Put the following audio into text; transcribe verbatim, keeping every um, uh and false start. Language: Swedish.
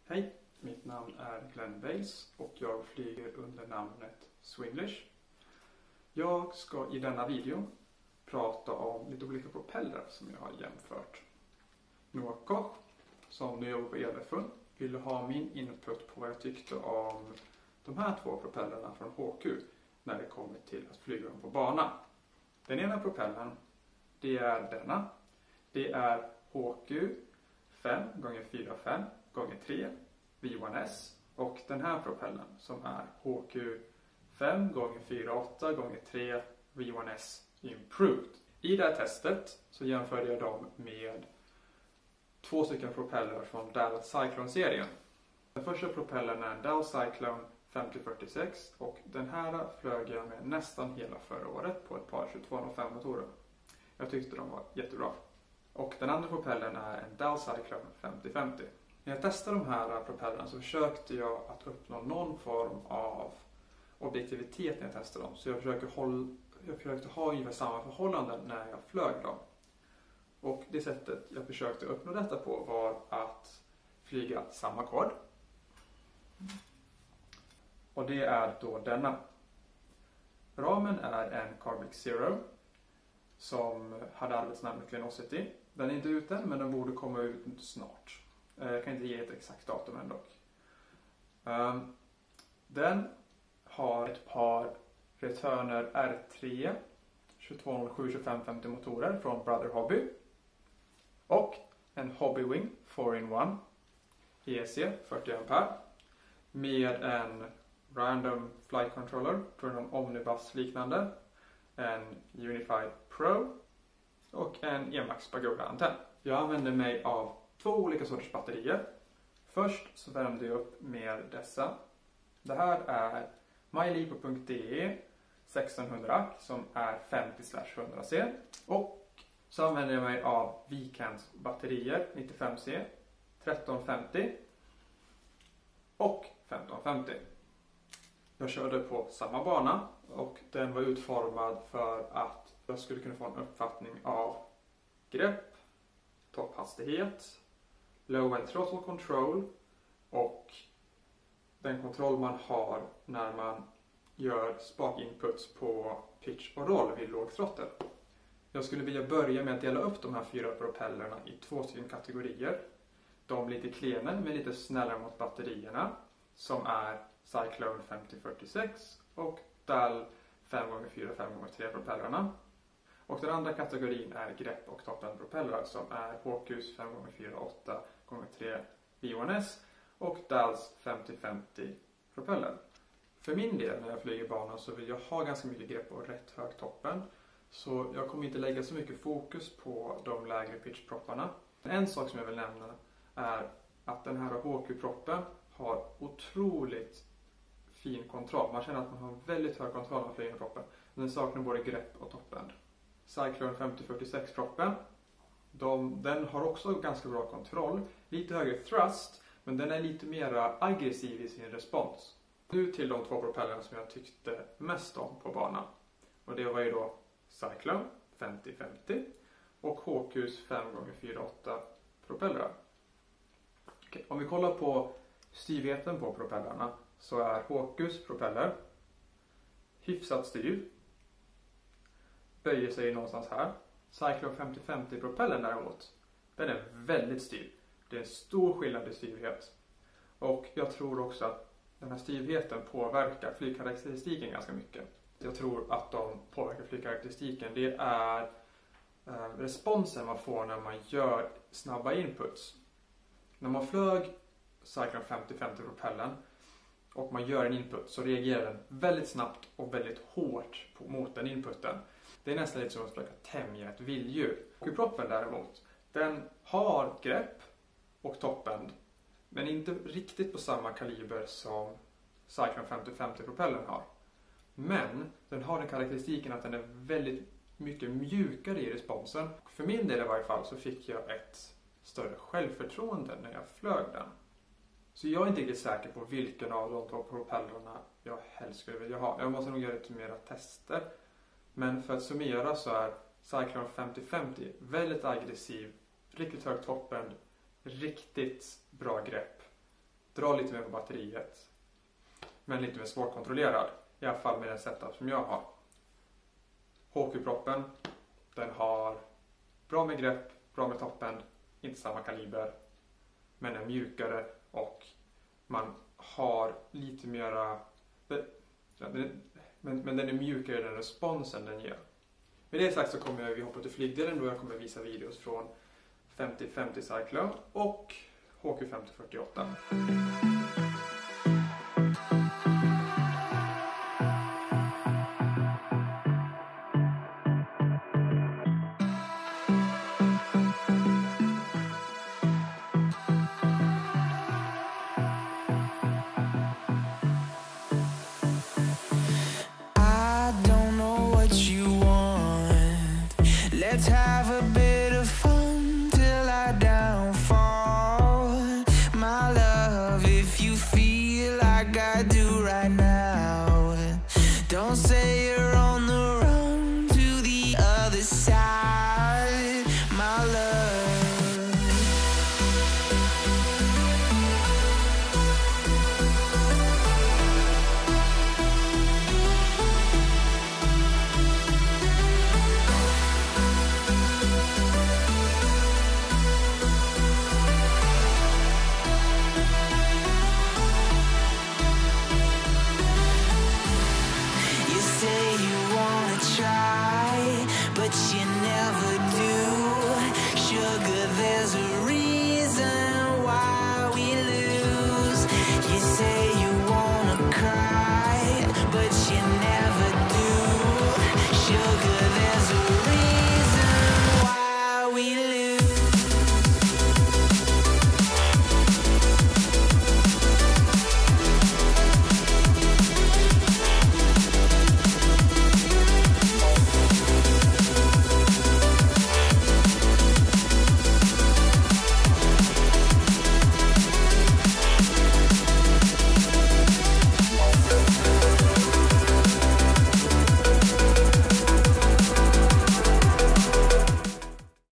Hej, mitt namn är Glenn Bales och jag flyger under namnet Swinglish. Jag ska i denna video prata om lite olika propellrar som jag har jämfört. Noah Koch, som nu jobbar på E L F, ville ha min input på vad jag tyckte om de här två propellrarna från H Q när det kommer till att flyga dem på bana. Den ena propellern, det är denna. Det är H Q fem gånger fyra fem gånger tre V ett S och den här propellern som är H Q fem gånger fyra åtta gånger tre V ett S Improved. I det här testet så jämförde jag dem med två stycken propellrar från Dal Cyclone-serien. Den första propellern är en Dal Cyclone femtio fyrtiosex och den här flög jag med nästan hela förra året på ett par tjugotvå noll fem motorer. Jag tyckte de var jättebra. Och den andra propellern är en Dal Cyclone femtio femtio. När jag testade de här propellrarna så försökte jag att uppnå någon form av objektivitet när jag testade dem. Så jag försökte, hålla, jag försökte ha ungefär samma förhållanden när jag flög dem. Och det sättet jag försökte uppnå detta på var att flyga samma kod. Och det är då denna. Ramen är en Carbic Zero som hade arbetsnamnet Glenosity. Den är inte ute men den borde komma ut snart. Jag kan inte ge ett exakt datum än dock. Den har ett par Returner R tre tjugotvå noll sju tjugofem femtio motorer från Brother Hobby. Och en Hobbywing four in one E C fyrtio ampere med en Random Flight Controller, tror jag, en Omnibus liknande, en Unified Pro och en E-Max Pagoda-antenn. Jag använder mig av två olika sorters batterier. Först så värmde jag upp med dessa. Det här är mylipo punkt D E sextonhundra som är femtio hundra C. Och så använder jag mig av Weekends batterier nittiofem C, tretton femtio och femton femtio. Jag körde på samma bana och den var utformad för att jag skulle kunna få en uppfattning av grepp, topphastighet, low and throttle control och den kontroll man har när man gör spark inputs på pitch och roll vid låg throttle. Jag skulle vilja börja med att dela upp de här fyra propellrarna i två stycken kategorier. De lite klenen men lite snällare mot batterierna som är Cyclone femtio fyrtiosex och Dal fem gånger fyra fem gånger tre propellrarna. Och den andra kategorin är grepp och toppen propellrar som är H Qs fem gånger fyra åtta gånger tre V ett S och Dals femtio femtio propeller. För min del när jag flyger banan så vill jag ha ganska mycket grepp och rätt hög toppen. Så jag kommer inte lägga så mycket fokus på de lägre pitchpropparna. En sak som jag vill nämna är att den här H Q-proppen har otroligt fin kontroll. Man känner att man har väldigt hög kontroll när man flyger proppen. Den saknar både grepp och toppen. Cyclone femtio fyrtiosex proppen. De, den har också ganska bra kontroll. Lite högre thrust. Men den är lite mer aggressiv i sin respons. Nu till de två propellrarna som jag tyckte mest om på banan. Och det var ju då Cyclone femtio femtio och H Qs fem gånger fyra åtta propellrar. Okej, om vi kollar på styvheten på propellrarna så är H Qs propeller hyfsat styv. Böjer sig någonstans här. Cyclone femtio femtio propellern däremot, den är väldigt styv. Det är en stor skillnad i styvhet. Och jag tror också att den här styvheten påverkar flygkaraktäristiken ganska mycket. Jag tror att de påverkar flygkaraktäristiken. Det är eh, responsen man får när man gör snabba inputs. När man flög Cyclone femtio femtio propellern och man gör en input så reagerar den väldigt snabbt och väldigt hårt på, mot den inputen. Det är nästan lite som att försöka tämja ett vilddjur. Och proppen däremot, den har grepp och toppend men inte riktigt på samma kaliber som Cyclone femtio femtio propellern har. Men den har den karaktäristiken att den är väldigt mycket mjukare i responsen. För min del i varje fall så fick jag ett större självförtroende när jag flög den. Så jag är inte riktigt säker på vilken av de två propellrarna jag helst skulle vilja ha. Jag måste nog göra lite mera tester. Men för att summera så är Cyclone femtio femtio väldigt aggressiv, riktigt hög toppend, riktigt bra grepp drar lite mer på batteriet. Men lite mer svårkontrollerad. I alla fall med den setup som jag har. H Q-proppen. Den har bra med grepp, bra med toppen. Inte samma kaliber. Men är mjukare och man har lite mera... Men, men den är mjukare i den responsen den ger. Med det sagt så kommer vi hoppa till flygdelen då jag kommer visa videos från femtio femtio Cyclone och H Q femtio fyrtioåtta.